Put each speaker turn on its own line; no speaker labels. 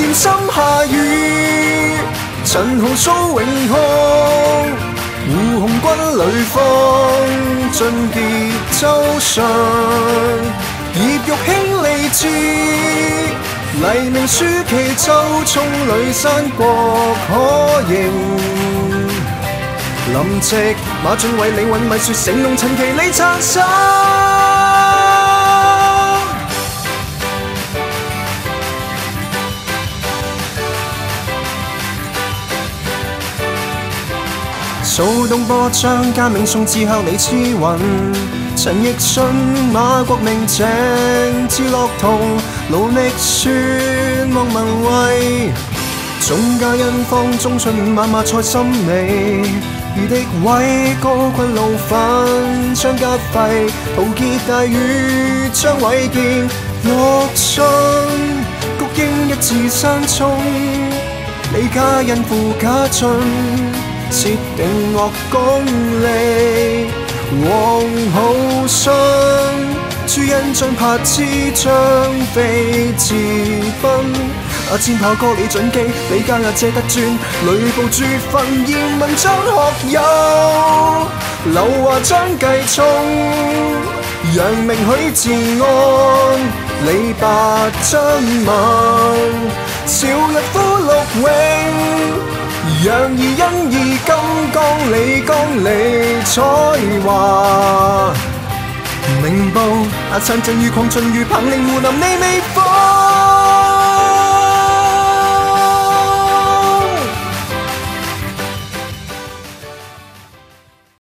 連心下雨，陳豪蘇永康，胡鴻鈞呂方，俊傑周尚，葉玉卿利智，黎明舒淇周聰呂珊郭可盈，林夕馬浚偉李允米薛成龍陳其利燦生。蘇東坡張家明宋志孝李思雲，陳奕迅馬國明鄭志樂同盧覓雪莫文蔚，鍾嘉欣方中信晚馬蔡心薇，余迪偉高坤盧奮張家輝陶傑大宇張衛健陸遜谷英一字山聰李嘉欣傅家俊。設定樂功利，黃浩信、朱茵張柏芝、張飛、智斌、阿戰炮哥李準基、李嘉亞謝德尊、呂布朱芬、嚴文張學友、劉華張繼聰、楊明許志安、李白張猛、邵逸夫陸永。楊怡、欣宜、金剛、李剛、李彩華、明報、阿燦振宇、邝俊宇、彭羚、胡林、李美鳳。